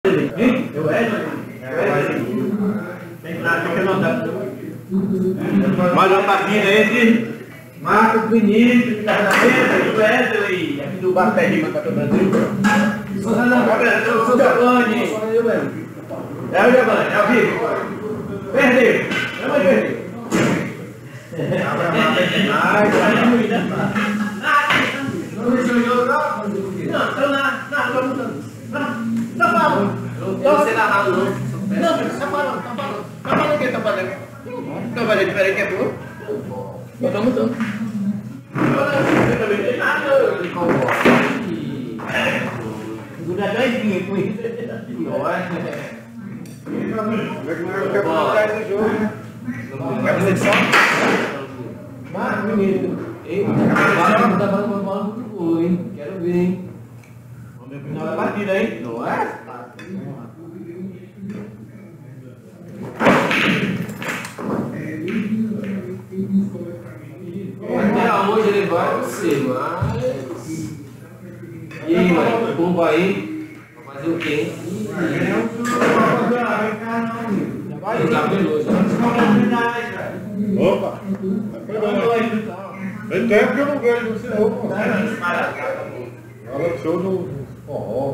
Eu mais uma partida entre Marcos, Vinício, que está na mesa, e o Weseles, aqui do Bar Terrima, para o Brasil. Sou Giovanni. É o Giovanni, é o Vivo. Perdeu. Eu vou perder. Você narrar não. Não, tá falando. Tá falando o que tá fazendo? Então vai diferente que é tu? Botamos tanto. Eu também não tem nada. Dura 2 dias com isso. Não é? Quer colocar esse jogo? Quer fazer só? Mas, menino. Ei, não tá falando bola muito boa, hein? Quero ver, hein? Vamos ver o final da partida, hein? Não é? Até hoje ele vai você, mas... E aí, mano? Como vai aí? Vai fazer o quê? Vai jogar pelo já. Opa! Tem tempo que eu não vejo você não, pô. Ela show no forró.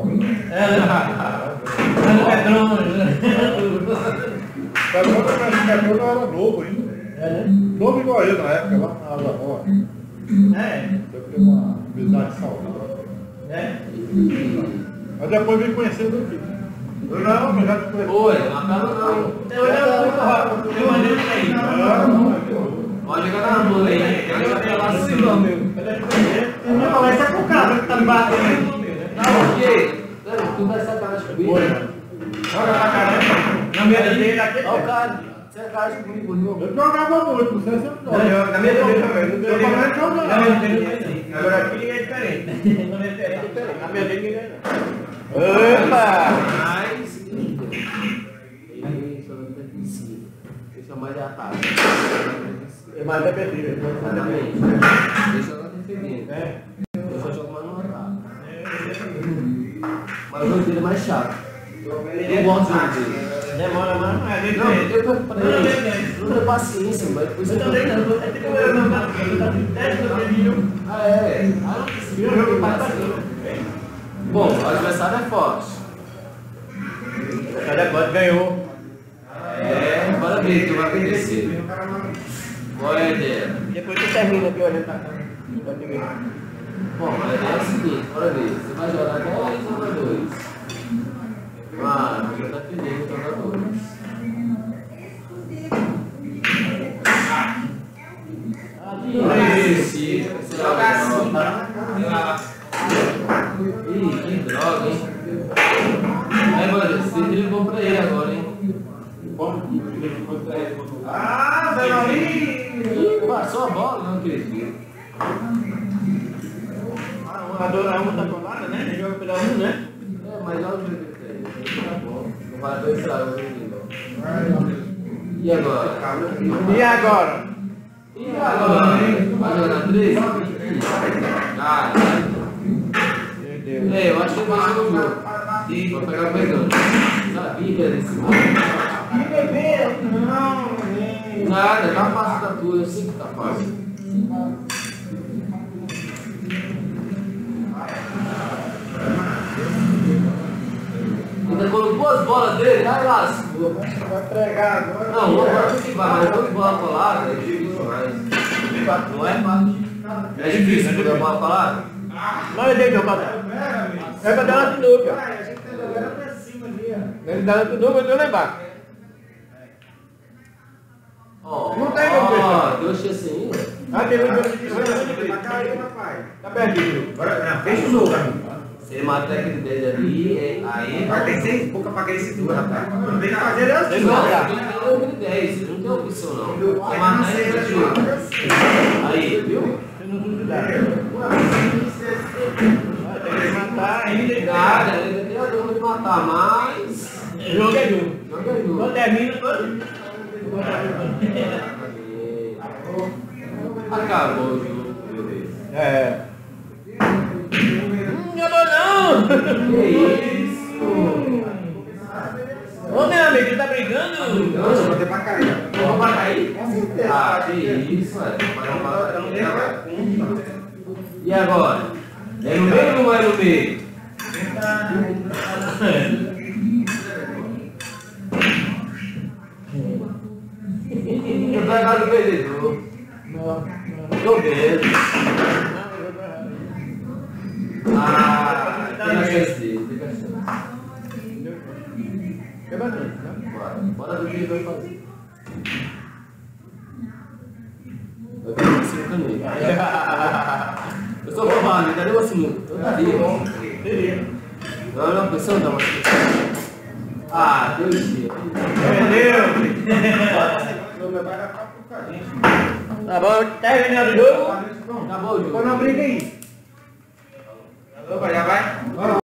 Quando eu era novo ainda. Novo igual eu na época, lá na Asa Rosa. Eu tenho uma amizade saudável. Mas depois vim conhecendo aqui. Eu não, já te conheci. Oi, na casa não. Eu mandei pra aí. Pode jogar na mão aí. Eu já tenho lá assim, meu. Não conversa com o cara que tá me batendo. Por quê? Tu vai sacanagem comigo? Joga pra caramba. Na minha dele aqui. Olha o cara. Você é cara comigo, não. Eu jogava muito, você sempre joga. Na minha dele também. Eu também jogava. Agora aqui ninguém é diferente. Na minha dele é diferente. Na minha dele ninguém é não. Opa! Mas... Isso não tem princípio. Isso é mais de ataque. É mais defensivo. Exatamente. Deixa eu defendendo. Eu só jogo mais no ataque. Mas o jogo dele é mais chato. Eu gosto do jogo dele. Demora mais, não é dele. Não, eu não tenho paciência, mas depois eu também não. É tipo eu não tá com 10 do vídeo. Ah, é? Ah, não precisa. Eu jogo paciência. Bom, o adversário é forte. O cara é forte, ganhou. Bora ver quem vai vencer. Qual é a ideia? Depois tu termina aqui olhando pra cá. Bom, a ideia é a seguinte, bora ver. Você vai jogar 10 jogadores. Ah, já tá pedindo jogadores. Ih, jogar assim. Ih, que droga, hein? Aí, mano, você driblou pra ele agora, hein? Ah, Zé Mauri! Passou a bola, não acredito. A dona 1 tá colada, né? Ele joga pela 1, né? Mas olha o jeito que tem. Não vai dois estragos, E agora? E agora? E agora? Vai jogar na 3? Caralho. Meu Deus. Eu acho que vai ser o jogo. Vou pegar pegando. Sabia que era desse modo. Que bebê? Não, Nada, tá fácil da tua, eu sei que tá fácil. Ainda colocou as bolas dele, vai lá. Vai pregar agora. Não, uma parte que vai, mas duas bolas coladas é difícil demais. Não é fácil. É difícil jogar bola colada? não é dele, meu patrão. É pra dar uma sinuca. A gente tá jogando pra cima ali, ó. Ele dá uma sinuca, eu tô lá embaixo. Não tem como fechar. Deu chance ainda? Ah, tem muito. Tá caindo, rapaz. Tá perdido. Agora, fecha o jogo, amigo. Se ele matar aquele dele ali, aí... Vai ter 6 pouca pra aquele seguro, rapaz. Não tem que fazer assim. Ele não tem 10, ele não tem opção não. Se matar ele vai jogar. Aí, viu? Você não duvidar. Tem que matar ainda. Nada, ele tem a dor de matar, mas... Jogo é jogo. Joga aí, Quando termina, todo. Acabou o jogo, meu Deus. É. Não, não! Que isso? brigando? Não, vou bater pra cair. Vamos pra cair? Com certeza. Ah, que isso, velho. Eu não tenho mais conta. E agora? É no meio ou não é no meio? Eu tô agora no perdedor. Não. Tô vendo. Ah, tem a chance dele, tem a chance. É bacana, né? Bora ver o que ele vai fazer. Eu quero uma sinuca nele. Eu sou formado, cadê uma sinuca? Eu daria. Não, pessoal, não dá uma sinuca. Ah, Deus do céu. Tá bom, terminando o jogo. Acabou o jogo. Quando não briga aí. Já vai?